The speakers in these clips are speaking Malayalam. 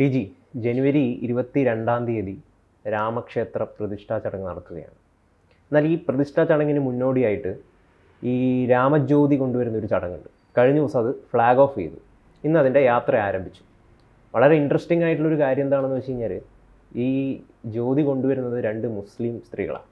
ടി ജി ജനുവരി 22 രാമക്ഷേത്ര പ്രതിഷ്ഠാ ചടങ്ങ് നടക്കുകയാണ്. എന്നാൽ ഈ പ്രതിഷ്ഠാ ചടങ്ങിന് മുന്നോടിയായിട്ട് ഈ രാമജ്യോതി കൊണ്ടുവരുന്ന ഒരു ചടങ്ങുണ്ട്. കഴിഞ്ഞ ദിവസം അത് ഫ്ലാഗ് ഓഫ് ചെയ്തു. ഇന്ന് അതിൻ്റെ യാത്ര ആരംഭിച്ചു. വളരെ ഇൻട്രസ്റ്റിംഗ് ആയിട്ടുള്ളൊരു കാര്യം എന്താണെന്ന് വെച്ച് കഴിഞ്ഞാൽ ഈ ജ്യോതി കൊണ്ടുവരുന്നത് 2 മുസ്ലിം സ്ത്രീകളാണ്.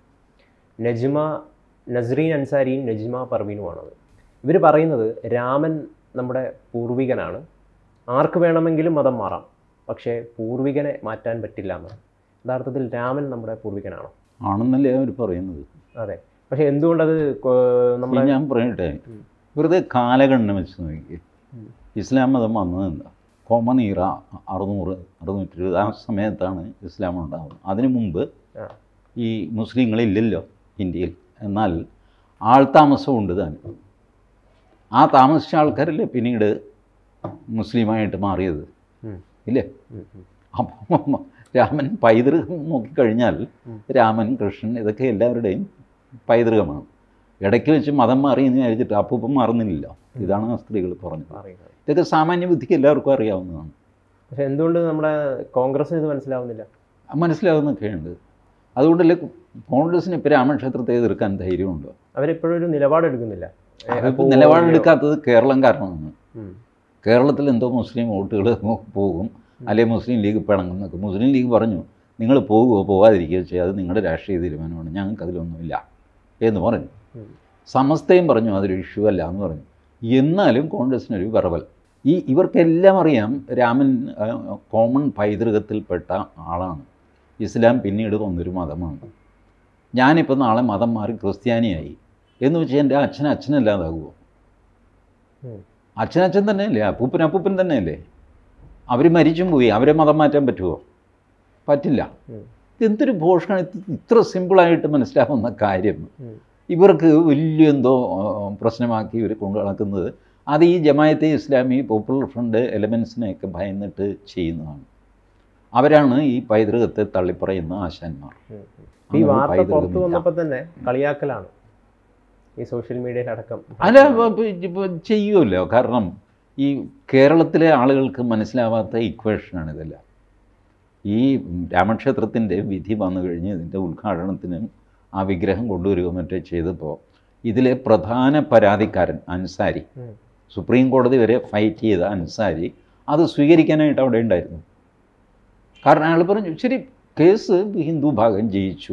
നസ്രീൻ അൻസാരിയും നജ്മ പർവീനുമാണത്. ഇവർ പറയുന്നത് രാമൻ നമ്മുടെ പൂർവികനാണ്, ആർക്ക് വേണമെങ്കിലും മതം മാറാം, പക്ഷേ പൂർവികനെ മാറ്റാൻ പറ്റില്ല എന്നാണ്. യഥാർത്ഥത്തിൽ രാമൻ നമ്മുടെ പൂർവികനാണോ? ആണെന്നല്ലേ അവർ പറയുന്നത്. അതെ, പക്ഷേ എന്തുകൊണ്ടത് നമ്മൾ ഞാൻ പറയട്ടെ, വെറുതെ കാലഗണന വെച്ച് നോക്കി ഇസ്ലാം മതം വന്നതെന്താ? കോമൺ ഈറ 600-620 ആ സമയത്താണ് ഇസ്ലാം ഉണ്ടാകുന്നത്. അതിനു മുമ്പ് ഈ മുസ്ലിങ്ങളില്ലല്ലോ ഇന്ത്യയിൽ. എന്നാൽ ആൾതാമസമുണ്ട് താനും. ആ താമസിച്ച ആൾക്കാരല്ലേ പിന്നീട് മുസ്ലിമായിട്ട് മാറിയത്, ഇല്ലേ? അപ്പം രാമൻ പൈതൃകം നോക്കിക്കഴിഞ്ഞാൽ രാമൻ, കൃഷ്ണൻ ഇതൊക്കെ എല്ലാവരുടെയും പൈതൃകമാണ്. ഇടയ്ക്ക് വെച്ച് മതം മാറി എന്ന് വിചാരിച്ചിട്ട് അപ്പൂപ്പം മാറുന്നില്ല. ഇതാണ് ആ സ്ത്രീകൾ പറഞ്ഞത്. ഇതൊക്കെ സാമാന്യ ബുദ്ധിക്ക് എല്ലാവർക്കും അറിയാവുന്നതാണ്. പക്ഷെ എന്തുകൊണ്ട് നമ്മുടെ കോൺഗ്രസ് ഇത് മനസ്സിലാവുന്നില്ല? മനസ്സിലാവുന്നൊക്കെയുണ്ട്. അതുകൊണ്ടല്ലേ കോൺഗ്രസിന് ഇപ്പോൾ രാമക്ഷേത്രത്തെ എതിർക്കാൻ ധൈര്യമുണ്ടോ? അവരിപ്പോഴും ഒരു നിലപാടെടുക്കുന്നില്ല. നിലപാടെടുക്കാത്തത് കേരളം കാരണമാണ്. കേരളത്തിൽ എന്തോ മുസ്ലിം വോട്ടുകൾ പോകും, അല്ലെങ്കിൽ മുസ്ലിം ലീഗ് പിണങ്ങുന്നൊക്കെ. മുസ്ലിം ലീഗ് പറഞ്ഞു, നിങ്ങൾ പോകുകയോ പോകാതിരിക്കുകയോ ചെയ്യുക, അത് നിങ്ങളുടെ രാഷ്ട്രീയ തീരുമാനമാണ്, ഞങ്ങൾക്ക് അതിലൊന്നുമില്ല എന്ന് പറഞ്ഞു. സമസ്തയും പറഞ്ഞു അതൊരു ഇഷ്യൂ അല്ല എന്ന് പറഞ്ഞു. എന്നാലും കോൺഗ്രസിനൊരു വിറവൽ. ഇവർക്കെല്ലാം അറിയാം രാമൻ കോമൺ പൈതൃകത്തിൽപ്പെട്ട ആളാണ്. ഇസ്ലാം പിന്നീട് വന്നൊരു മതമാണ്. ഞാനിപ്പോൾ നാളെ മതം മാറി ക്രിസ്ത്യാനിയായി എന്ന് വെച്ചാൽ എൻ്റെ അച്ഛനല്ലാതാകുമോ? അച്ഛൻ തന്നെയല്ലേ, അപ്പൂപ്പൻ തന്നെയല്ലേ? അവർ മരിച്ചും പോയി, അവരെ മതം മാറ്റാൻ പറ്റുമോ? പറ്റില്ല. എന്തൊരു ഭോഷണം! ഇത്ര സിമ്പിളായിട്ട് മനസ്സിലാവുന്ന കാര്യം ഇവർക്ക് വലിയ എന്തോ പ്രശ്നമാക്കി ഇവർ കൊണ്ടു നടക്കുന്നത്. അത് ഈ ജമായത്തെ ഇസ്ലാമി, പോപ്പുലർ ഫ്രണ്ട് എലമെൻസിനെയൊക്കെ ഭയന്നിട്ട് ചെയ്യുന്നതാണ്. അവരാണ് ഈ പൈതൃകത്തെ തള്ളിപ്പറയുന്ന ആശാന്മാർ. ഈ വാർത്ത പുറത്തു വന്നപ്പോൾ തന്നെ കളിയാക്കലാണ് ഈ സോഷ്യൽ മീഡിയയിലടക്കം. അല്ല, ചെയ്യുമല്ലോ. കാരണം ഈ കേരളത്തിലെ ആളുകൾക്ക് മനസ്സിലാവാത്ത ഇക്വേഷനാണ് ഇതെല്ലാം. ഈ രാമക്ഷേത്രത്തിൻ്റെ വിധി വന്നു കഴിഞ്ഞ് ഇതിൻ്റെ ഉദ്ഘാടനത്തിന് ആ വിഗ്രഹം കൊണ്ടുവരികയോ മറ്റോ ചെയ്തപ്പോൾ ഇതിലെ പ്രധാന പരാതിക്കാരൻ അൻസാരി, സുപ്രീം കോടതി വരെ ഫൈറ്റ് ചെയ്ത അൻസാരി, അത് സ്വീകരിക്കാനായിട്ട് അവിടെ ഉണ്ടായിരുന്നു. കാരണം അയാൾ പറഞ്ഞു, ശരി, കേസ് ഹിന്ദു ഭാഗം ജയിച്ചു,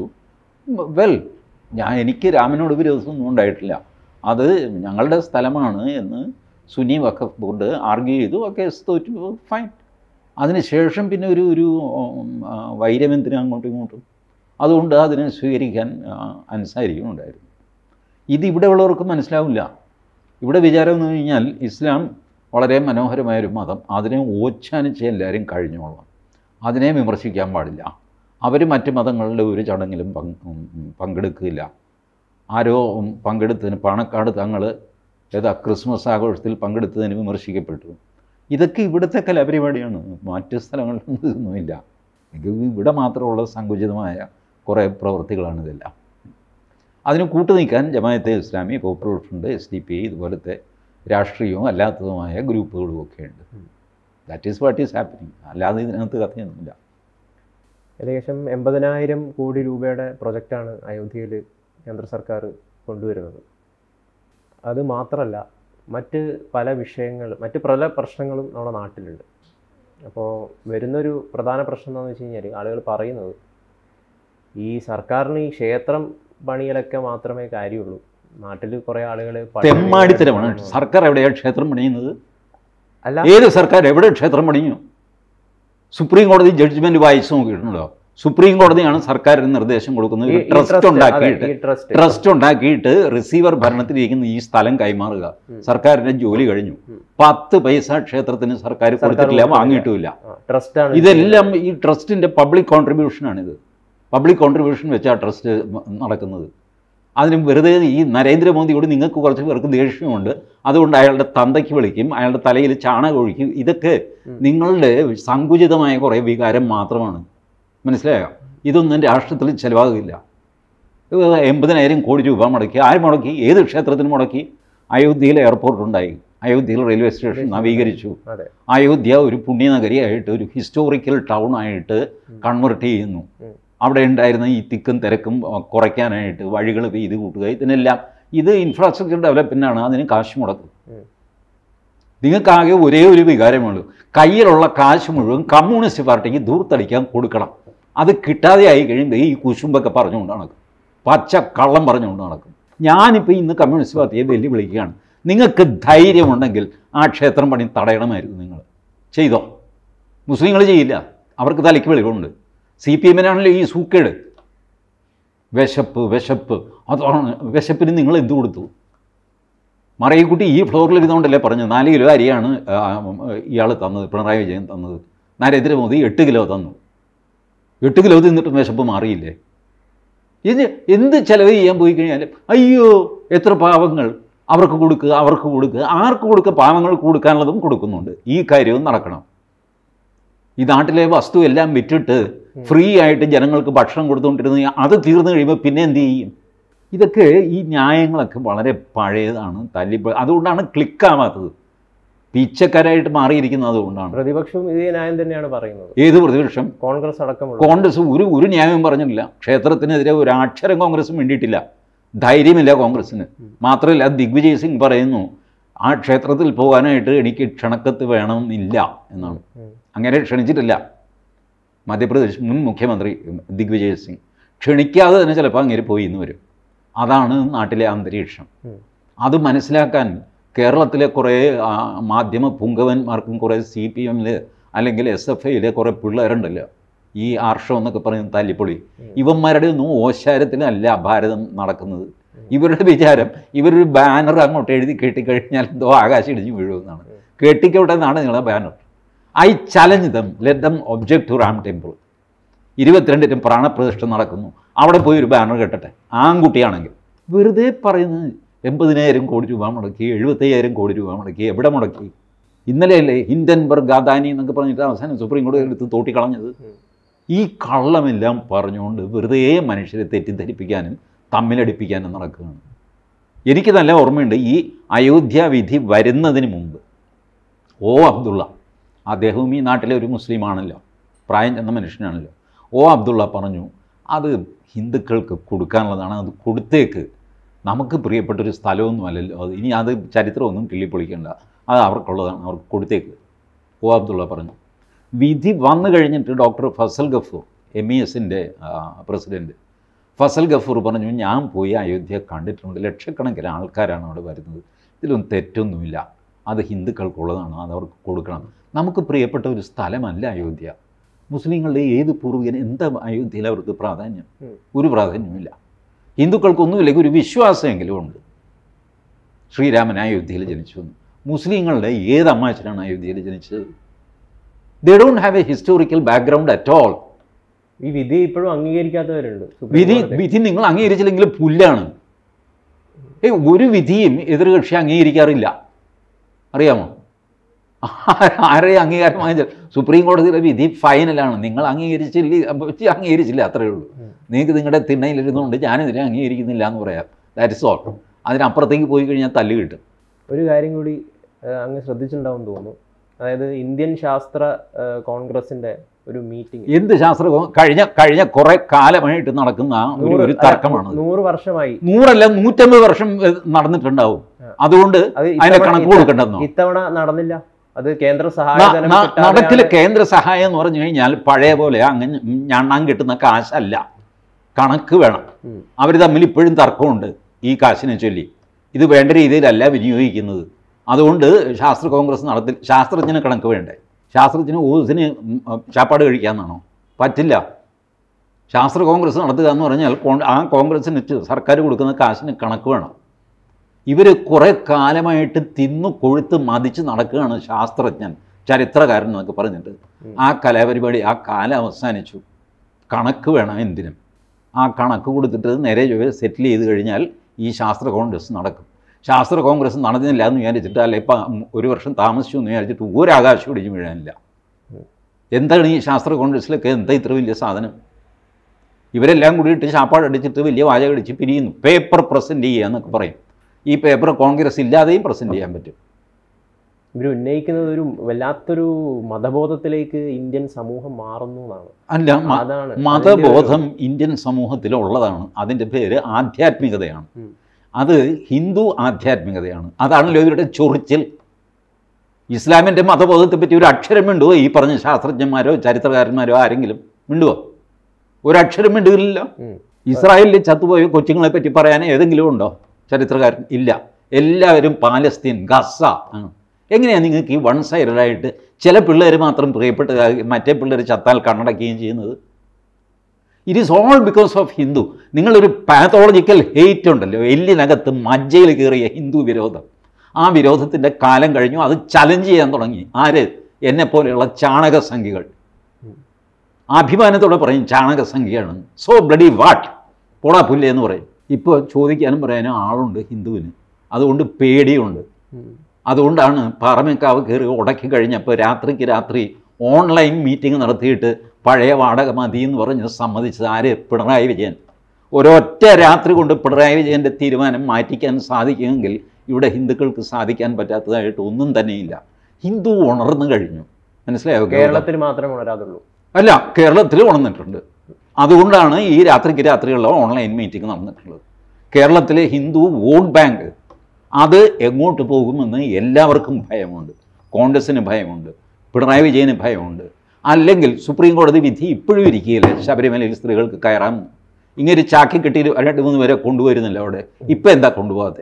എനിക്ക് രാമനോട് വിരോധമൊന്നും ഉണ്ടായിട്ടില്ല, അത് ഞങ്ങളുടെ സ്ഥലമാണ് എന്ന് സുന്നി വഖഫ് ബോർഡ് ആർഗ്യൂ ചെയ്തു, ആ കേസ് തോറ്റു, ഫൈൻ. അതിനുശേഷം പിന്നെ ഒരു വൈരമെന്തിനും അങ്ങോട്ടും ഇങ്ങോട്ടും, അതുകൊണ്ട് അതിനെ സ്വീകരിക്കാൻ അൻസാരിയും ഉണ്ടായിരുന്നു. ഇതിവിടെ ഉള്ളവർക്ക് മനസ്സിലാവില്ല. ഇവിടെ വിചാരം എന്ന് കഴിഞ്ഞാൽ ഇസ്ലാം വളരെ മനോഹരമായൊരു മതം, അതിനെ ഓച്ഛാനിച്ച് എല്ലാവരും കഴിഞ്ഞോളാം, അതിനെ വിമർശിക്കാൻ പാടില്ല. അവർ മറ്റ് മതങ്ങളുടെ ഒരു ചടങ്ങിലും പങ്കെടുക്കില്ല. ആരോ പങ്കെടുത്തതിന്, പാണക്കാട് തങ്ങൾ ക്രിസ്മസ് ആഘോഷത്തിൽ പങ്കെടുത്തതിന് വിമർശിക്കപ്പെട്ടു. ഇതൊക്കെ ഇവിടുത്തെ കലാപരിപാടിയാണ്, മറ്റ് സ്ഥലങ്ങളിലൊന്നുമില്ല. ഇവിടെ മാത്രമുള്ള സങ്കുചിതമായ കുറേ പ്രവൃത്തികളാണ് ഇതെല്ലാം. അതിന് കൂട്ടുനിൽക്കാൻ Jamaat-e Islami, popular front, SDP ഇതുപോലത്തെ രാഷ്ട്രീയവും അല്ലാത്തതുമായ ഗ്രൂപ്പുകളും ഒക്കെ ഉണ്ട്. That is what is happening. അല്ലാതെ ഇതിനകത്ത് കഥയൊന്നുമില്ല. ഏകദേശം 80,000 കോടി രൂപയുടെ പ്രൊജക്റ്റാണ് അയോധ്യയിൽ കേന്ദ്ര സർക്കാർ കൊണ്ടുവരുന്നത്. അത് മാത്രമല്ല, മറ്റ് പല പ്രശ്നങ്ങളും നമ്മുടെ നാട്ടിലുണ്ട്. അപ്പോൾ വരുന്നൊരു പ്രധാന പ്രശ്നം എന്താണെന്ന് വെച്ച് കഴിഞ്ഞാൽ, ആളുകൾ പറയുന്നത് ഈ സർക്കാരിന് ഈ ക്ഷേത്രം പണികളൊക്കെ മാത്രമേ കാര്യമുള്ളൂ. നാട്ടിൽ കുറേ ആളുകൾ തെമ്മാടിത്തരമാണ്. സർക്കാർ എവിടെയാണ് ക്ഷേത്രം പണിയുന്നത്? അല്ല, ഏത് സർക്കാർ എവിടെ ക്ഷേത്രം പണിഞ്ഞു? സുപ്രീം കോടതി ജഡ്ജ്മെൻറ്റ് വായിച്ചു നോക്കിയിട്ടുണ്ടോ? സുപ്രീം കോടതിയാണ് സർക്കാരിന് നിർദ്ദേശം കൊടുക്കുന്നത്, ട്രസ്റ്റ് ഉണ്ടാക്കിയിട്ട് റിസീവർ ഭരണത്തിലിരിക്കുന്ന ഈ സ്ഥലം കൈമാറുക. സർക്കാരിൻ്റെ ജോലി കഴിഞ്ഞു. 10 പൈസ ക്ഷേത്രത്തിന് സർക്കാർ കൊടുത്തിട്ടില്ല, വാങ്ങിയിട്ടുമില്ല. ഇതെല്ലാം ഈ ട്രസ്റ്റിൻ്റെ പബ്ലിക് കോൺട്രിബ്യൂഷനാണിത്. പബ്ലിക് കോൺട്രിബ്യൂഷൻ വെച്ചാണ് ട്രസ്റ്റ് നടക്കുന്നത്. അതിന് വെറുതെ ഈ നരേന്ദ്രമോദിയോട് നിങ്ങൾക്ക് കുറച്ച് പേർക്ക് ദേഷ്യമുണ്ട്, അതുകൊണ്ട് അയാളുടെ തന്തയ്ക്ക് വിളിക്കും, അയാളുടെ തലയിൽ ചാണകം ഒഴിക്കും. ഇതൊക്കെ നിങ്ങളുടെ സങ്കുചിതമായ കുറേ വികാരം മാത്രമാണ്. മനസ്സിലായോ? ഇതൊന്നും രാഷ്ട്രത്തിൽ ചിലവാകില്ല. 80,000 കോടി രൂപ മുടക്കി. ആര് മുടക്കി? ഏത് ക്ഷേത്രത്തിന് മുടക്കി? അയോധ്യയിൽ എയർപോർട്ട് ഉണ്ടായി, അയോധ്യയിൽ റെയിൽവേ സ്റ്റേഷൻ നവീകരിച്ചു. അതെ. അയോധ്യ ഒരു പുണ്യനഗരിയായിട്ട് ഒരു ഹിസ്റ്റോറിക്കൽ ടൗൺ ആയിട്ട് കൺവെർട്ട് ചെയ്യുന്നു. അവിടെ ഉണ്ടായിരുന്ന ഈ തിക്കും തിരക്കും കുറയ്ക്കാനായിട്ട് വഴികൾ വീതി കൂട്ടുക, ഇതിനെല്ലാം ഇത് ഇൻഫ്രാസ്ട്രക്ചർ ഡെവലപ്മെൻ്റാണ്. അതിന് കാശ് മുടക്കും. നിങ്ങൾക്കാകെ ഒരേ ഒരു വികാരമുള്ളൂ, കയ്യിലുള്ള കാശ് മുഴുവൻ കമ്മ്യൂണിസ്റ്റ് പാർട്ടിക്ക് ദൂർത്തടിക്കാൻ കൊടുക്കണം. അത് കിട്ടാതെ ആയി കഴിയുമ്പോൾ ഈ കുശുമ്പൊക്കെ പറഞ്ഞുകൊണ്ട് നടക്കും, പച്ച കള്ളം പറഞ്ഞുകൊണ്ട് നടക്കും. ഞാനിപ്പോൾ ഇന്ന് കമ്മ്യൂണിസ്റ്റ് പാർട്ടിയെ വെല്ലുവിളിക്കുകയാണ്. നിങ്ങൾക്ക് ധൈര്യമുണ്ടെങ്കിൽ ആ ക്ഷേത്രം പണി തടയണമായിരുന്നു. നിങ്ങൾ ചെയ്തോ? മുസ്ലിങ്ങൾ ചെയ്യില്ല, അവർക്ക് തലയ്ക്ക് വെളിവുണ്ട്. CPM-നാണല്ലോ ഈ സൂക്കേട്. വിശപ്പ് അതാണ്. വിശപ്പിന് നിങ്ങൾ എന്ത് കൊടുത്തു? മറൈക്കുട്ടി ഈ ഫ്ലോറിൽ ഇരുന്നുകൊണ്ടല്ലേ പറഞ്ഞു 4 കിലോ അരിയാണ് ഇയാൾ തന്നത്, പിണറായി വിജയൻ തന്നത്. നരേന്ദ്രമോദി 8 കിലോ തന്നു. 8 കിലോ തിന്നിട്ടും വിശപ്പ് മാറിയില്ലേ? ഇത് എന്ത് ചിലവ് ചെയ്യാൻ പോയി കഴിഞ്ഞാൽ അയ്യോ എത്ര പാവങ്ങൾ, അവർക്ക് കൊടുക്കുക, അവർക്ക് കൊടുക്കുക. ആർക്ക് കൊടുക്കുക? പാവങ്ങൾക്ക് കൊടുക്കാനുള്ളതും കൊടുക്കുന്നുണ്ട്. ഈ കാര്യവും നടക്കണം. ഈ നാട്ടിലെ വസ്തു എല്ലാം വിറ്റിട്ട് ഫ്രീ ആയിട്ട് ജനങ്ങൾക്ക് ഭക്ഷണം കൊടുത്തുകൊണ്ടിരുന്ന അത് തീർന്നു കഴിയുമ്പോൾ പിന്നെ എന്ത് ചെയ്യും? ഇതൊക്കെ ഈ ന്യായങ്ങളൊക്കെ വളരെ പഴയതാണ്. അതുകൊണ്ടാണ് ക്ലിക്കാവാത്തത്. പിച്ചക്കാരായിട്ട് മാറിയിരിക്കുന്നത് അതുകൊണ്ടാണ്. പ്രതിപക്ഷവും ഇതേ ന്യായം തന്നെയാണ് പറയുന്നത്. ഏത് പ്രതിപക്ഷം? കോൺഗ്രസ് അടക്കമുള്ള. കോൺഗ്രസ് ഒരു ന്യായവും പറഞ്ഞിട്ടില്ല. ക്ഷേത്രത്തിനെതിരെ ഒരു അക്ഷരം കോൺഗ്രസും വേണ്ടിയിട്ടില്ല. ധൈര്യമില്ല കോൺഗ്രസ്സിന്. മാത്രമല്ല ദിഗ്വിജയ് സിംഗ് പറയുന്നു ആ ക്ഷേത്രത്തിൽ പോകാനായിട്ട് എനിക്ക് ക്ഷണക്കത്ത് വേണമെന്നില്ല എന്നാണ്. അങ്ങനെ ക്ഷണിച്ചിട്ടില്ല. മധ്യപ്രദേശ് മുൻ മുഖ്യമന്ത്രി ദിഗ്വിജയ് സിംഗ് ക്ഷണിക്കാതെ തന്നെ ചിലപ്പോൾ അങ്ങനെ പോയി ഇന്ന് വരും. അതാണ് നാട്ടിലെ അന്തരീക്ഷം. അത് മനസ്സിലാക്കാൻ കേരളത്തിലെ കുറേ മാധ്യമ പുങ്കവന്മാർക്കും കുറേ CPM-ൽ അല്ലെങ്കിൽ SFIയിലെ കുറേ പിള്ളേരുണ്ടല്ലോ, ഈ ആർഷോ എന്നൊക്കെ പറയുന്ന തല്ലിപ്പൊളി, ഇവന്മാരുടെ ഒന്നും ഓശാരത്തിലല്ല ഭാരതം നടക്കുന്നത്. ഇവരുടെ വിചാരം ഇവരൊരു ബാനർ അങ്ങോട്ട് എഴുതി കെട്ടിക്കഴിഞ്ഞാൽ എന്തോ ആകാശം ഇടിഞ്ഞ് വീഴുമെന്നാണ്. കെട്ടിക്കോട്ടെ എന്നാണ് നിങ്ങളുടെ banner. I challenge them, let them object to Ram temple. 22-നും പ്രാണപ്രതിഷ്ഠ നടക്കുന്നു, അവിടെ പോയി ഒരു ബാനർ കെട്ടട്ടെ. ആൺകുട്ടിയാണെങ്കിൽ വെറുതെ പറയുന്നത് 80,000 കോടി രൂപ മുടക്കി, 75,000 കോടി രൂപ മുടക്കി. എവിടെ മുടക്കി? ഇന്നലെയല്ലേ ഹിൻഡൻബർഗ് അദാനി എന്നൊക്കെ പറഞ്ഞിട്ട് അവസാനം സുപ്രീം കോടതി എടുത്ത് തോട്ടിക്കളഞ്ഞത്. ഈ കള്ളമെല്ലാം പറഞ്ഞുകൊണ്ട് വെറുതെ മനുഷ്യരെ തെറ്റിദ്ധരിപ്പിക്കാനും തമ്മിലടിപ്പിക്കാനും നടക്കുകയാണ്. എനിക്ക് നല്ല ഓർമ്മയുണ്ട്, ഈ അയോധ്യ വിധി വരുന്നതിന് മുമ്പ് അബ്ദുള്ള, അദ്ദേഹവും ഈ നാട്ടിലെ ഒരു മുസ്ലിമാണല്ലോ, പ്രായം ചെന്ന മനുഷ്യനാണല്ലോ, അബ്ദുള്ള പറഞ്ഞു അത് ഹിന്ദുക്കൾക്ക് കൊടുക്കാനുള്ളതാണ്, അത് കൊടുത്തേക്ക്, നമുക്ക് പ്രിയപ്പെട്ടൊരു സ്ഥലമൊന്നുമല്ലല്ലോ അത്, ഇനി അത് ചരിത്രമൊന്നും കിള്ളിപ്പൊളിക്കേണ്ട, അത് അവർക്കുള്ളതാണ്, അവർക്ക് കൊടുത്തേക്ക്. അബ്ദുള്ള പറഞ്ഞു. വിധി വന്നു കഴിഞ്ഞിട്ട് ഡോക്ടർ ഫസൽ ഗഫൂർ, MES-ൻ്റെ പ്രസിഡൻറ്റ് ഫസൽ ഗഫൂർ പറഞ്ഞു ഞാൻ പോയി അയോധ്യ കണ്ടിട്ടുണ്ട്, ലക്ഷക്കണക്കിന് ആൾക്കാരാണ് അവിടെ വരുന്നത്, ഇതിലൊന്നും തെറ്റൊന്നുമില്ല, അത് ഹിന്ദുക്കൾക്കുള്ളതാണ്, അത് അവർക്ക് കൊടുക്കണം, നമുക്ക് പ്രിയപ്പെട്ട ഒരു സ്ഥലമല്ല അയോധ്യ. മുസ്ലിങ്ങളുടെ ഏത് പൂർവികന് എന്താ അയോധ്യയിൽ അവർക്ക് പ്രാധാന്യം? ഒരു പ്രാധാന്യമില്ല. ഹിന്ദുക്കൾക്കൊന്നുമില്ലെങ്കിൽ ഒരു വിശ്വാസമെങ്കിലും ഉണ്ട്, ശ്രീരാമൻ അയോധ്യയിൽ ജനിച്ചു. മുസ്ലിങ്ങളുടെ ഏത് അമ്മാച്ചനാണ് അയോധ്യയിൽ ജനിച്ചത്? They don't have a historical background at all. ഈ വിധി ഇപ്പോഴും അംഗീകരിക്കാത്തവരുണ്ട്. വിധി നിങ്ങൾ അംഗീകരിച്ചില്ലെങ്കിൽ പുല്ലാണ്. ഒരു വിധിയും എതിർകക്ഷി അംഗീകരിക്കാറില്ല, അറിയാമോ? ആരെയും അംഗീകാരം വാങ്ങിച്ചാൽ സുപ്രീം കോടതിയുടെ വിധി ഫൈനലാണ്. നിങ്ങൾ അംഗീകരിച്ചില്ല അത്രയേ ഉള്ളൂ. നിങ്ങൾക്ക് നിങ്ങളുടെ തിണ്ണയിലിരുന്നുകൊണ്ട് ഞാനിതിനെ അംഗീകരിക്കുന്നില്ല എന്ന് പറയാം, ദാറ്റ് ഇസ് ഓൾ. അതിനപ്പുറത്തേക്ക് പോയി കഴിഞ്ഞാൽ തല്ല് കിട്ടും. ഒരു കാര്യം കൂടി അങ്ങ് ശ്രദ്ധിച്ചിട്ടുണ്ടാവും തോന്നുന്നു, അതായത് ഇന്ത്യൻ ശാസ്ത്ര കോൺഗ്രസിന്റെ ഒരു മീറ്റിംഗ്. എന്ത് ശാസ്ത്ര? കഴിഞ്ഞ കുറെ കാലമായിട്ട് നടക്കുന്ന ഒരു തർക്കമാണ്. 100 വർഷമായി, 100 അല്ല 150 വർഷം നടന്നിട്ടുണ്ടാവും. അതുകൊണ്ട് അതിന്റെ കണക്ക് കൊടുക്കണ്ടെന്നോ? ഇത്തവണ നടന്നില്ല. അത് കേന്ദ്ര സഹായം നടക്കില്ല. കേന്ദ്ര സഹായം എന്ന് പറഞ്ഞു കഴിഞ്ഞാൽ പഴയ പോലെ അങ്ങനെ ഞണ്ണാൻ കിട്ടുന്ന കാശല്ല, കണക്ക് വേണം. അവർ തമ്മിൽ ഇപ്പോഴും തർക്കമുണ്ട് ഈ കാശിനെ ചൊല്ലി. ഇത് വേണ്ട രീതിയിലല്ല വിനിയോഗിക്കുന്നത്. അതുകൊണ്ട് ശാസ്ത്ര കോൺഗ്രസ് ശാസ്ത്രജ്ഞന് കണക്ക് വേണ്ടേ? ശാസ്ത്രജ്ഞന് ഓസിന് ചാപ്പാട് കഴിക്കാമെന്നാണോ? പറ്റില്ല. ശാസ്ത്ര കോൺഗ്രസ് നടത്തുക എന്ന് പറഞ്ഞാൽ ആ കോൺഗ്രസ്സിന് സർക്കാർ കൊടുക്കുന്ന കാശിന് കണക്ക് വേണം. ഇവർ കുറേ കാലമായിട്ട് തിന്നു കൊഴുത്ത് മതിച്ച് നടക്കുകയാണ് ശാസ്ത്രജ്ഞൻ, ചരിത്രകാരൻ എന്നൊക്കെ പറഞ്ഞിട്ട്. ആ കലാപരിപാടി, ആ കാലം അവസാനിച്ചു. കണക്ക് വേണം എന്തിനും. ആ കണക്ക് കൊടുത്തിട്ട് നേരെ സെറ്റിൽ ചെയ്ത് കഴിഞ്ഞാൽ ഈ ശാസ്ത്ര കോൺഗ്രസ് നടക്കും. ശാസ്ത്ര കോൺഗ്രസ് നടന്നില്ല എന്ന് വിചാരിച്ചിട്ട്, അല്ല ഇപ്പം 1 വർഷം താമസിച്ചു എന്ന് വിചാരിച്ചിട്ട് ഒരാകാശം ഇടിഞ്ഞ് വീഴാനില്ല. എന്താണ് ഈ ശാസ്ത്ര കോൺഗ്രസ്സിലൊക്കെ എന്താ ഇത്ര വലിയ സാധനം? ഇവരെല്ലാം കൂടിയിട്ട് ചാപ്പാടടിച്ചിട്ട് വലിയ വാചകം അടിച്ച് പിരിയുന്നു. പേപ്പർ പ്രസൻറ്റ് ചെയ്യുക എന്നൊക്കെ പറയും. ഈ പേപ്പർ കോൺഗ്രസ് ഇല്ലാതെയും പ്രസൻറ്റ് ചെയ്യാൻ പറ്റും. ഇവർ ഉന്നയിക്കുന്നത് ഒരു വല്ലാത്തൊരു മതബോധത്തിലേക്ക് ഇന്ത്യൻ സമൂഹം മാറുന്നു എന്നാണ്. അല്ല, അതാണ് മതബോധം ഇന്ത്യൻ സമൂഹത്തിലുള്ളതാണ്. അതിൻ്റെ പേര് ആധ്യാത്മികതയാണ്. അത് ഹിന്ദു ആധ്യാത്മികതയാണ്. അതാണല്ലോ ഇവരുടെ ചൊറിച്ചിൽ. ഇസ്ലാമിൻ്റെ മതബോധത്തെ പറ്റി ഒരു അക്ഷരം മിണ്ടുവോ ഈ പറഞ്ഞ ശാസ്ത്രജ്ഞന്മാരോ ചരിത്രകാരന്മാരോ ആരെങ്കിലും മിണ്ടുവോ? ഒരക്ഷരം മിണ്ടുകയില്ല. ഇസ്രായേലിൽ ചത്തുപോയ കൊച്ചുങ്ങളെ പറ്റി പറയാൻ ഏതെങ്കിലും ഉണ്ടോ ചരിത്രകാരൻ? ഇല്ല. എല്ലാവരും പാലസ്തീൻ, ഗസ. എങ്ങനെയാണ് നിങ്ങൾക്ക് ഈ വൺ സൈഡായിട്ട് ചില പിള്ളേർ മാത്രം പ്രിയപ്പെട്ട് മറ്റേ പിള്ളേർ ചത്താൽ കണ്ണടക്കുകയും ചെയ്യുന്നത്? It is all because of Hindu. നിങ്ങളൊരു പാത്തോളജിക്കൽ ഹെയ്റ്റ് ഉണ്ടല്ലോ, എല്ലിനകത്ത് മജ്ജയിൽ കയറിയ ഹിന്ദു വിരോധം. ആ വിരോധത്തിൻ്റെ കാലം കഴിഞ്ഞു. അത് ചലഞ്ച് ചെയ്യാൻ തുടങ്ങി ആര്? എന്നെപ്പോലെയുള്ള ചാണകസംഖ്യകൾ. അഭിമാനത്തോടെ പറയും ചാണകസംഖ്യയാണ്. സോ ബ്ലഡി വാട്ട്, പോടാ പുല്ല് എന്ന് പറയും. ഇപ്പോൾ ചോദിക്കാനും പറയാനും ആളുണ്ട് ഹിന്ദുവിന്. അതുകൊണ്ട് പേടിയുണ്ട്. അതുകൊണ്ടാണ് പാറമേക്കാവ് കയറി ഉടക്കി കഴിഞ്ഞപ്പോൾ രാത്രിക്ക് രാത്രി ഓൺലൈൻ മീറ്റിംഗ് നടത്തിയിട്ട് പഴയ വാടക മതി എന്ന് പറഞ്ഞ് സമ്മതിച്ചത് ആര്? പിണറായി വിജയൻ. ഒരൊറ്റ രാത്രി കൊണ്ട് പിണറായി വിജയൻ്റെ തീരുമാനം മാറ്റിക്കാൻ സാധിക്കുമെങ്കിൽ ഇവിടെ ഹിന്ദുക്കൾക്ക് സാധിക്കാൻ പറ്റാത്തതായിട്ട് ഒന്നും തന്നെയില്ല. ഹിന്ദു ഉണർന്നു കഴിഞ്ഞു. മനസ്സിലായോ? കേരളത്തിൽ മാത്രമേ ഉണരാതുള്ളൂ. അല്ല, കേരളത്തിൽ ഉണർന്നിട്ടുണ്ട്. അതുകൊണ്ടാണ് ഈ രാത്രിക്ക് രാത്രിയുള്ള ഓൺലൈൻ മീറ്റിംഗ് നടന്നിട്ടുള്ളത്. കേരളത്തിലെ ഹിന്ദു വോട്ട് ബാങ്ക് അത് എങ്ങോട്ട് പോകുമെന്ന് എല്ലാവർക്കും ഭയമുണ്ട്. കോൺഗ്രസ്സിന് ഭയമുണ്ട്, പിണറായി വിജയന് ഭയമുണ്ട്. അല്ലെങ്കിൽ സുപ്രീം കോടതി വിധി ഇപ്പോഴും ഇരിക്കുകയില്ലേ ശബരിമലയിൽ സ്ത്രീകൾക്ക് കയറാം. ഇങ്ങനെ ചാക്കി കെട്ടി 2-3 പേരെ കൊണ്ടുവരുന്നില്ല അവിടെ. ഇപ്പം എന്താ കൊണ്ടുപോകാതെ?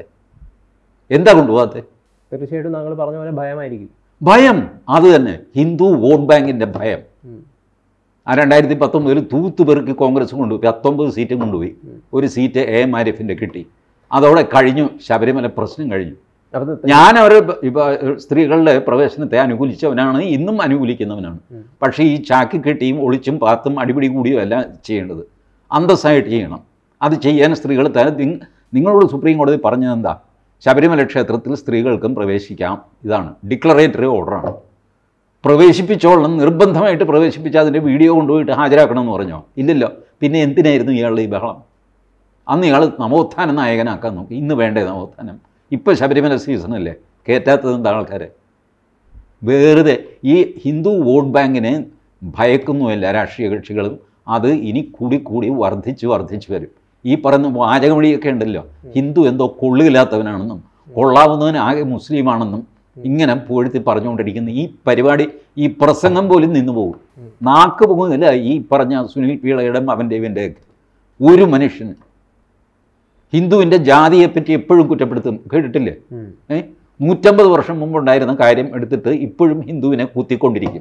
തീർച്ചയായിട്ടും താങ്കൾ പറഞ്ഞ പോലെ ഭയമായിരിക്കും. ഭയം അത് തന്നെ, ഹിന്ദു വോട്ട് ബാങ്കിൻ്റെ ഭയം. ആ 2019 തൂത്തുപെറുക്കി കോൺഗ്രസ് കൊണ്ടുപോയി 19 സീറ്റും കൊണ്ടുപോയി. ഒരു സീറ്റ് AM ആരിഫിൻ്റെ കിട്ടി. അതോടെ കഴിഞ്ഞു. ശബരിമല പ്രശ്നം കഴിഞ്ഞു. ഞാൻ അവരെ സ്ത്രീകളുടെ പ്രവേശനത്തെ അനുകൂലിച്ചവനാണ്, ഇന്നും അനുകൂലിക്കുന്നവനാണ്. പക്ഷേ ഈ ചാക്കി കെട്ടിയും ഒളിച്ചും പാത്തും അടിപിടി കൂടിയും അല്ല ചെയ്യേണ്ടത്. അന്തസ്സായിട്ട് ചെയ്യണം. അത് ചെയ്യാൻ സ്ത്രീകൾ നിങ്ങളോട് സുപ്രീം കോടതി പറഞ്ഞതെന്താ? ശബരിമല ക്ഷേത്രത്തിൽ സ്ത്രീകൾക്കും പ്രവേശിക്കാം. ഇതാണ് ഡിക്ലറേറ്ററി ഓർഡറാണ്. പ്രവേശിപ്പിച്ചോളണം, നിർബന്ധമായിട്ട് പ്രവേശിപ്പിച്ച് അതിൻ്റെ വീഡിയോ കൊണ്ടുപോയിട്ട് ഹാജരാക്കണമെന്ന് പറഞ്ഞോ? ഇല്ലല്ലോ. പിന്നെ എന്തിനായിരുന്നു ഇയാളുടെ ഈ ബഹളം? അന്ന് ഇയാൾ നവോത്ഥാന നായകനാക്കാൻ നോക്കി. ഇന്ന് വേണ്ടേ നവോത്ഥാനം? ഇപ്പോൾ ശബരിമല സീസണല്ലേ, കയറ്റാത്തതെന്താ ആൾക്കാരെ? വെറുതെ ഈ ഹിന്ദു വോട്ട് ബാങ്കിനെ ഭയക്കുന്നു എല്ലാ രാഷ്ട്രീയ കക്ഷികളും. അത് ഇനി കൂടി വർദ്ധിച്ച് വരും. ഈ പറയുന്ന വാചകമൊഴിയൊക്കെ ഉണ്ടല്ലോ, ഹിന്ദു എന്തോ കൊള്ളില്ലാത്തവനാണെന്നും കൊള്ളാവുന്നവൻ ആകെ മുസ്ലിമാണെന്നും ഇങ്ങനെ പുകഴ്ത്തി പറഞ്ഞുകൊണ്ടിരിക്കുന്ന ഈ പരിപാടി, ഈ പ്രസംഗം പോലും നിന്നു പോകും. നാക്ക് പോകുന്നില്ല. ഈ പറഞ്ഞ സുനിൽ പീളയുടെ അവൻ്റെ ഇവൻ്റെയൊക്കെ ഒരു മനുഷ്യന് ഹിന്ദുവിൻ്റെ ജാതിയെപ്പറ്റി എപ്പോഴും കുറ്റപ്പെടുത്തും. കേട്ടിട്ടില്ലേ? 150 വർഷം മുമ്പുണ്ടായിരുന്ന കാര്യം എടുത്തിട്ട് ഇപ്പോഴും ഹിന്ദുവിനെ കുത്തിക്കൊണ്ടിരിക്കും.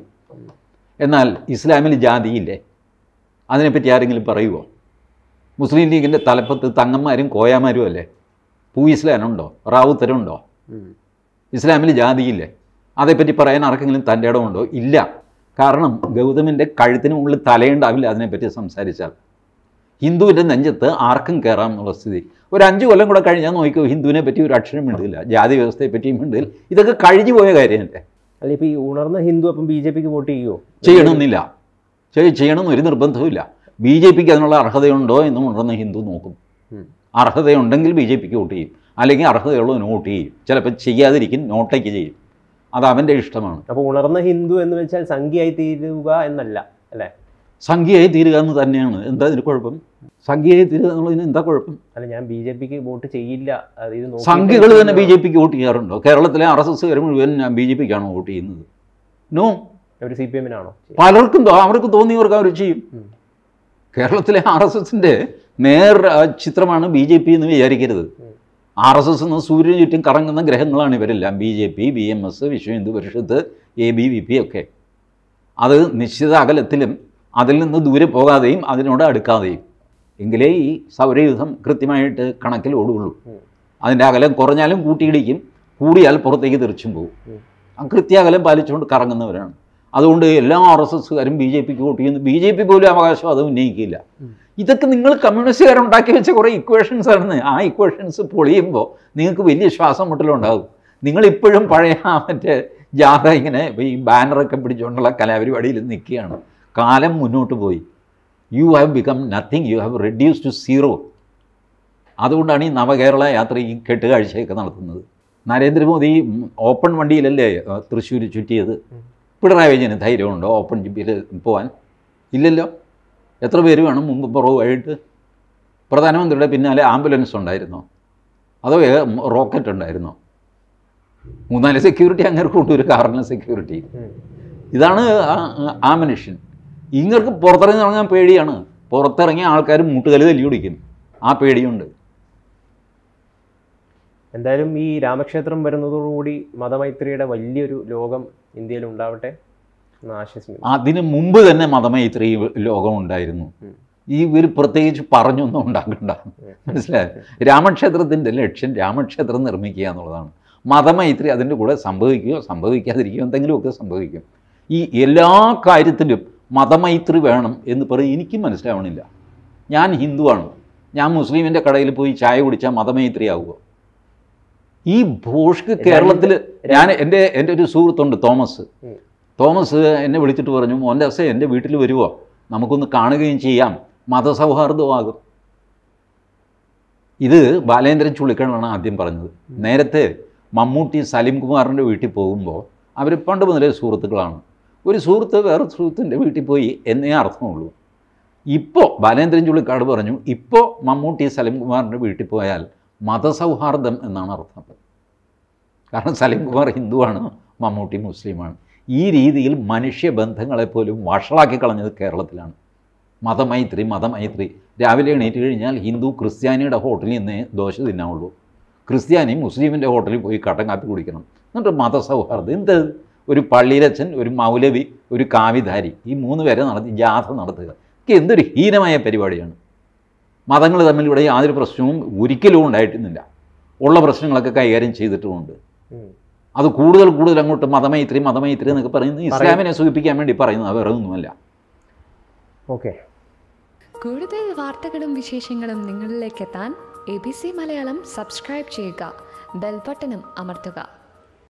എന്നാൽ ഇസ്ലാമിൽ ജാതിയില്ലേ? അതിനെപ്പറ്റി ആരെങ്കിലും പറയുമോ? മുസ്ലിം ലീഗിൻ്റെ തലപ്പത്ത് തങ്ങന്മാരും കോയാമാരും അല്ലേ? പൂയിസ്ലാനുണ്ടോ? റാവുത്തരുണ്ടോ? ഇസ്ലാമിൽ ജാതിയില്ലേ? അതേപ്പറ്റി പറയാൻ ആർക്കെങ്കിലും തൻ്റെ ഇടമുണ്ടോ? ഇല്ല. കാരണം ഗൗതമിൻ്റെ കഴുത്തിന് മുകളിൽ തലയുണ്ടാവില്ല അതിനെപ്പറ്റി സംസാരിച്ചാൽ. ഹിന്ദുവിൻ്റെ നെഞ്ചത്ത് ആർക്കും കയറാം എന്നുള്ള സ്ഥിതി. ഒരു 5 കൊല്ലം കൂടെ കഴിഞ്ഞാൽ നോക്കിക്കോ, ഹിന്ദുവിനെ പറ്റി ഒരു അക്ഷരം മിണ്ടില്ല, ജാതി വ്യവസ്ഥയെ പറ്റിയും മിണ്ടില്ല. ഇതൊക്കെ കഴിഞ്ഞു പോയ കാര്യമല്ലേ? അല്ല, ഇപ്പോൾ ഈ ഉണർന്ന ഹിന്ദു അപ്പം BJPക്ക് വോട്ട് ചെയ്യുമോ? ചെയ്യണമെന്നില്ല. ചെയ്യണമെന്ന് ഒരു നിർബന്ധവുമില്ല. BJPക്ക് അതിനുള്ള അർഹതയുണ്ടോ എന്ന് ഉണർന്ന ഹിന്ദു നോക്കും. അർഹതയുണ്ടെങ്കിൽ BJPക്ക് വോട്ട് ചെയ്യും, അല്ലെങ്കിൽ അർഹതയുള്ളവന് വോട്ട് ചെയ്യും. ചിലപ്പോൾ ചെയ്യാതിരിക്കും, നോട്ടേക്ക് ചെയ്യും. അത് അവൻ്റെ ഇഷ്ടമാണ്. അപ്പോൾ ഉണർന്ന ഹിന്ദു എന്ന് വെച്ചാൽ സംഖ്യയായി തീരുക എന്നല്ല അല്ലേ? സംഖ്യയായി തീരുക എന്ന് തന്നെയാണ്. എന്താ ഇതിന് കുഴപ്പം? സംഖ്യയായി തീരുക എന്നുള്ളതിന് എന്താ കുഴപ്പം? അല്ല, ഞാൻ BJPക്ക് വോട്ട് ചെയ്യില്ല. സംഖ്യകൾ തന്നെ BJPക്ക് വോട്ട് ചെയ്യാറുണ്ടോ? കേരളത്തിലെ RSSകാർ മുഴുവൻ BJPക്കാണോ വോട്ട് ചെയ്യുന്നത്? നോ. അവർ CPM-നാണോ? പലർക്കും അവർക്ക് തോന്നിയവർക്ക് അവർ ചെയ്യും. കേരളത്തിലെ RSSൻ്റെ നേർ ചിത്രമാണ് BJP എന്ന് വിചാരിക്കരുത്. RSS എന്ന് സൂര്യന് ചുറ്റും കറങ്ങുന്ന ഗ്രഹങ്ങളാണ് ഇവരെല്ലാം. BJP, BMS, Vishwa Hindu Parishad, ABVP ഒക്കെ. അത് നിശ്ചിത അകലത്തിലും അതിൽ നിന്ന് ദൂരെ പോകാതെയും അതിനോട് അടുക്കാതെയും. എങ്കിലേ ഈ സൗരയുധം കൃത്യമായിട്ട് കണക്കിൽ ഓടുകയുള്ളൂ. അതിൻ്റെ അകലം കുറഞ്ഞാലും കൂട്ടിയിടിക്കും, കൂടിയാൽ പുറത്തേക്ക് തെറിച്ചും പോകും. കൃത്യാകലം പാലിച്ചുകൊണ്ട് കറങ്ങുന്നവരാണ്. അതുകൊണ്ട് എല്ലാ RSSകാരും BJPക്ക് വോട്ട് ചെയ്യുന്നു. BJP പോലും അവകാശം അത് ഉന്നയിക്കില്ല. ഇതൊക്കെ നിങ്ങൾ കമ്മ്യൂണിസ്റ്റുകാരുണ്ടാക്കി വെച്ച കുറേ ഇക്വേഷൻസ് ആണ്. ആ ഇക്വേഷൻസ് പൊളിയുമ്പോൾ നിങ്ങൾക്ക് വലിയ ശ്വാസം മുട്ടലുണ്ടാകും. നിങ്ങളിപ്പോഴും പഴയ മറ്റേ ജാഥ ഇങ്ങനെ ഈ ബാനറൊക്കെ പിടിച്ചുകൊണ്ടുള്ള കലാപരിപാടിയിൽ നിൽക്കുകയാണ്. കാലം മുന്നോട്ട് പോയി. You have become nothing, you have reduce to 0. അതുകൊണ്ടാണ് ഈ നവകേരള യാത്ര ഈ കെട്ടുകാഴ്ചയൊക്കെ നടത്തുന്നത്. നരേന്ദ്രമോദി ഓപ്പൺ വണ്ടിയിലല്ലേ തൃശ്ശൂർ ചുറ്റിയത്? പിണറായി വിജയന് ധൈര്യമുണ്ടോ ഓപ്പൺ ജിപ്പിൽ പോകാൻ? ഇല്ലല്ലോ. എത്ര പേര് വേണം മുമ്പ് പുറവുമായിട്ട്? പ്രധാനമന്ത്രിയുടെ പിന്നാലെ ആംബുലൻസ് ഉണ്ടായിരുന്നോ? അതോ റോക്കറ്റ് ഉണ്ടായിരുന്നോ? 3-4 സെക്യൂരിറ്റി അങ്ങനെ കൊണ്ടൊരു കാറിന് സെക്യൂരിറ്റി. ഇതാണ് ആ മനുഷ്യൻ. ഇങ്ങൾക്ക് പുറത്തിറങ്ങി ഇറങ്ങാൻ പേടിയാണ്. പുറത്തിറങ്ങിയ ആൾക്കാർ മുട്ടുകല് തല്ലി പിടിക്കും. ആ പേടിയുണ്ട്. എന്തായാലും ഈ രാമക്ഷേത്രം വരുന്നതോടുകൂടി മതമൈത്രിയുടെ വലിയൊരു ലോകം ഇന്ത്യയിൽ ഉണ്ടാവട്ടെ എന്ന് ആശംസിക്കുന്നു. അതിന് മുമ്പ് തന്നെ മതമൈത്രി ലോകം ഉണ്ടായിരുന്നു. ഇവർ പ്രത്യേകിച്ച് പറഞ്ഞൊന്നും ഉണ്ടാക്കണ്ട. മനസ്സിലായോ? രാമക്ഷേത്രത്തിൻ്റെ ലക്ഷ്യം രാമക്ഷേത്രം നിർമ്മിക്കുക എന്നുള്ളതാണ്. മതമൈത്രി അതിൻ്റെ കൂടെ സംഭവിക്കുകയോ സംഭവിക്കാതിരിക്കുകയോ എന്തെങ്കിലുമൊക്കെ സംഭവിക്കും. ഈ എല്ലാ കാര്യത്തിലും മതമൈത്രി വേണം എന്ന് പറയും എനിക്ക് മനസ്സിലാവണില്ല. ഞാൻ ഹിന്ദുവാണ്, ഞാൻ മുസ്ലിമിൻ്റെ കടയിൽ പോയി ചായ കുടിച്ചാൽ മതമൈത്രി ആവുമോ? ഈ ഭോഷ്ക്ക് കേരളത്തിൽ എൻ്റെ ഒരു സുഹൃത്തുണ്ട് തോമസ് എന്നെ വിളിച്ചിട്ട് പറഞ്ഞു, മോൻ്റെ അസേ എൻ്റെ വീട്ടിൽ വരുമോ, നമുക്കൊന്ന് കാണുകയും ചെയ്യാം, മതസൗഹാർദ്ദമാകും. ഇത് ബാലേന്ദ്രൻ ചുള്ളിക്കണ്ണാണ് ആദ്യം പറഞ്ഞത്. നേരത്തെ മമ്മൂട്ടി സലീം കുമാറിൻ്റെ വീട്ടിൽ പോകുമ്പോൾ അവർ പണ്ട് മുതലേ സുഹൃത്തുക്കളാണ്. ഒരു സുഹൃത്ത് വേറെ സുഹൃത്തിൻ്റെ വീട്ടിൽ പോയി എന്നേ അർത്ഥമുള്ളൂ. ഇപ്പോൾ ബാലേന്ദ്രൻ ചുള്ളിക്കാട് പറഞ്ഞു, ഇപ്പോൾ മമ്മൂട്ടി സലീം കുമാറിൻ്റെ വീട്ടിൽ പോയാൽ മതസൗഹാർദ്ദം എന്നാണ് അർത്ഥം. കാരണം സലീം കുമാർ ഹിന്ദുവാണ്, മമ്മൂട്ടി മുസ്ലിമാണ്. ഈ രീതിയിൽ മനുഷ്യബന്ധങ്ങളെപ്പോലും വഷളാക്കി കളഞ്ഞത് കേരളത്തിലാണ്. മതമൈത്രി രാവിലെ എണീറ്റ് കഴിഞ്ഞാൽ ഹിന്ദു ക്രിസ്ത്യാനിയുടെ ഹോട്ടലിൽ നിന്നേ ദോശ തിന്നാവുള്ളൂ, ക്രിസ്ത്യാനി മുസ്ലിമിൻ്റെ ഹോട്ടലിൽ പോയി കട്ടൻ കാപ്പി കുടിക്കണം. എന്നിട്ട് മതസൗഹാർദ്ദം എന്ത്? ഒരു പള്ളിയിലച്ഛൻ, ഒരു മൗലവി, ഒരു കാവിധാരി, ഈ 3 പേരെ നടത്തി ജാഥ നടത്തുക. എന്തൊരു ഹീനമായ പരിപാടിയാണ്. മതങ്ങൾ തമ്മിലൂടെ യാതൊരു പ്രശ്നവും ഒരിക്കലും ഉണ്ടായിട്ടില്ല. ഉള്ള പ്രശ്നങ്ങളൊക്കെ കൈകാര്യം ചെയ്തിട്ടുമുണ്ട്. അത് കൂടുതൽ അങ്ങോട്ട് മതമൈത്രി എന്നൊക്കെ പറയുന്നത് ഇസ്ലാമിനെ സൂചിപ്പിക്കാൻ വേണ്ടി പറയുന്നത്, വേറെ ഒന്നുമല്ല. ഓക്കെ. കൂടുതൽ വാർത്തകളും വിശേഷങ്ങളും നിങ്ങളിലേക്ക് എത്താൻ ABC മലയാളം സബ്സ്ക്രൈബ് ചെയ്യുക, ബെൽ ബട്ടണും അമർത്തുക.